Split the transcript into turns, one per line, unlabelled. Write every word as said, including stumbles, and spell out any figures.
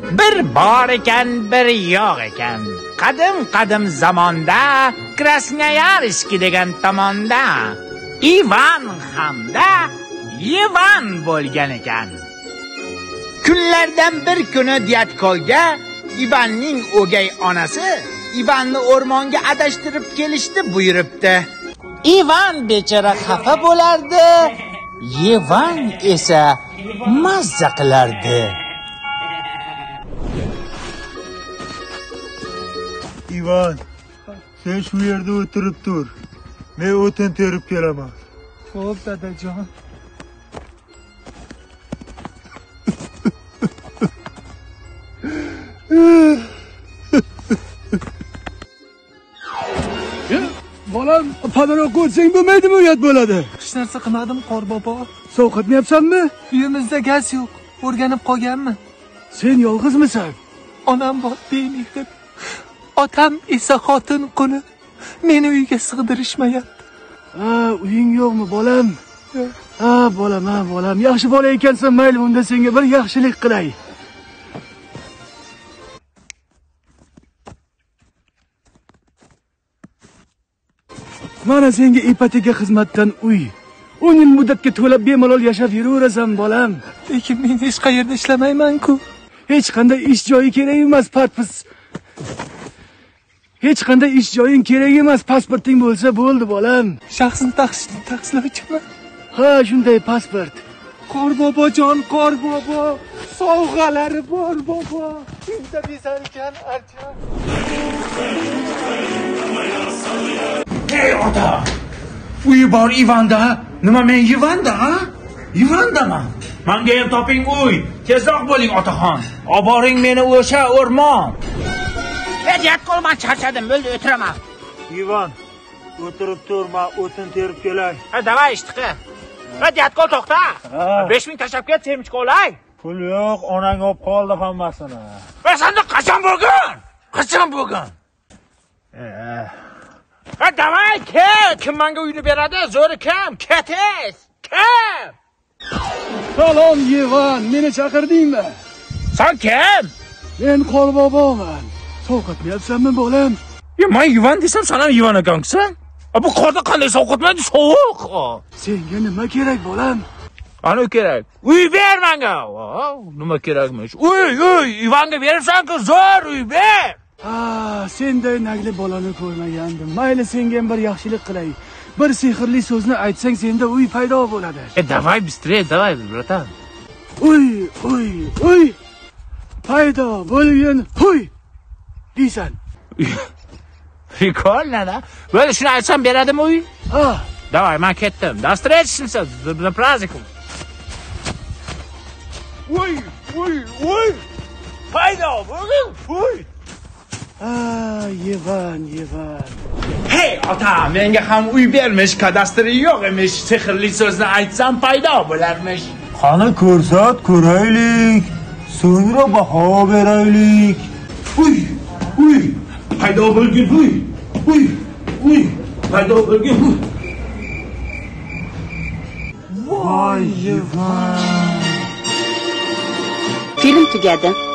Bir bor ekan, bir yo'q ekan. Qadim-qadim zamonda Krasnoyarsk degan tomonda Ivan hamda Yevan bo'lgan ekan. Kunlardan bir kuni Dyatkolga Ivanning o'gay onasi Ivanni o'rmonga adashtirib kelishni buyuribdi. Ivan bechora xafa bo'lardi, Yevan esa mazza qilardi.
Ivan, sen shu yerda o'tirib tur. Men o'tin terib kelaman.
Xo'p, dadajon.
Bolam, padaroq o'tsang bo'lmaydimi, uyat bo'ladi.
Hech narsa qilmadim, qor bobo.
Sovqatmayapsanmi?
Uyimizda gaz yo'q, o'rganib qolganmi?
Sen yolg'izmisan?
Onam bor, bemehr. Otam esa xotin quli. Meni uyga sig'dirishmayapti.
Ha, uying yo'qmi, bolam? Ha, bolam, ha, bolam. Yaxshi bola ekansan, mayli, unda senga bir yaxshilik qilay. Mana senga ipoteka xizmatdan uy. o'n yil muddatga to'lab bemalol yashab yuraverasan, bolam.
Lekin men hech qayerda ishlamayman-ku.
Hech qanday ish joyi kerak emas, pasport. Hech qanday ish joying kerak emas, pasporting bo'lsa bo'ldi, bolam.
Shaxsni taqiqlovchimi?
Ha, shunday pasport.
Qor bobojon, qor bobo. Sovg'alari bor, bobo. Uyda bezarkan archa.
Hey ota! Uyi bor Ivanda. Nima men Ivanda, ha? Ivandaman. Menga ham toping uy. Tezroq bo'ling otaxon. Oboring meni o'sha o'rmon. Yat qolman, charchadim, bo'ldi, o'tiraman.
Ivan, o'tirib turma, o'tin terib kelay.
Ha, davay ishtiqi. Ha, yat qol to'xta. besh ming tashlab ket, semich qolay.
Pul yo'q, onang olib qoldi hammasini.
Va senda qachon bo'lgan? Qachon bo'lgan? Ha, davay, ket. Kim menga uyni beradi? Zo'ri kim? Ketiz. Kim?
Salom, Yevan, meni chaqirdingmi?
Sen kim?
Men Qorboboman. Sovqatmayapsanmi, bolam?
Ya, men Ivan desam, sen ham Ivan ekansan? Bu qorda qanday sovqatmaydi? Sovuq.
Senga nima kerak, bolam?
Ana kerak. Uy ber menga. Nima kerakmish? Uy, uy, Ivanga beribsan-ku, zo'r uy ber.
Ha, senday nagli bolani ko'rmagandim. Mayli, senga ham bir yaxshilik qilay. Bir sehrli so'zni aytsang, senda uy paydo bo'ladi.
E, давай bыстрее, давай, bratan.
Uy, uy, uy. Paydo bo'lgan uy. Deysan.
Прикольно-da. Böyle shuni aytsam beradimi uy?
Ha.
Давай, men ketdim. До встречи, на празднику. Uy, uy, uy. Paydo bo'lgan uy.
Ha, Yevan, Yevan.
Hey ota, menga ham uy bermish, kadastri yo'q emish. Sehrli so'zni aytsam paydo bo'larmish.
Qani ko'rsat, ko'raylik. So'ngra baho beraylik.
Uy, uy. Paydo bo'lgan uy. Uy, uy. Paydo bo'lgan uy.
Voy, Yevan.
Film tugadi.